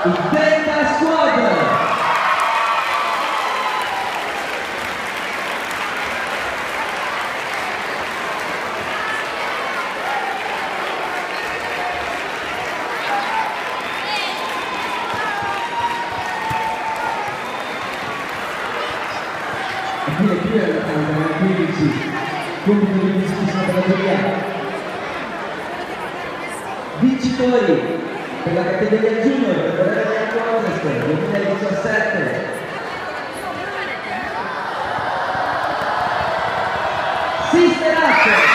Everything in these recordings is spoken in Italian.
il Delta Squad. E quindi qui è la 15 punti di discussione per la giuria. Vincitori per la categoria junior per l'Area Ovest 2017. Sisterato.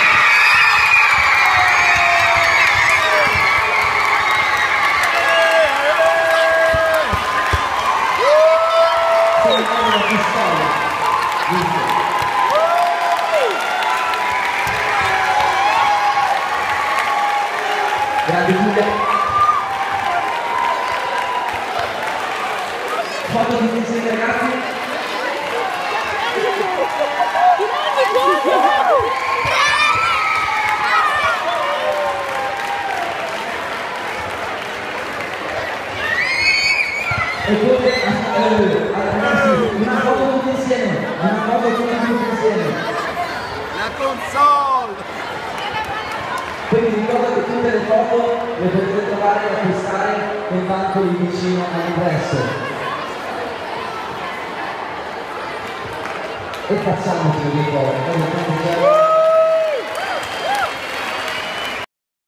Grande Giulia. Foto di insieme ragazzi. E poi ragazzi, una foto tutti insieme, una foto tutti insieme. La console! Quindi ricordo che tutte le foto le potete trovare e acquistare nel banco lì vicino all'ingresso. E facciamoci le foto.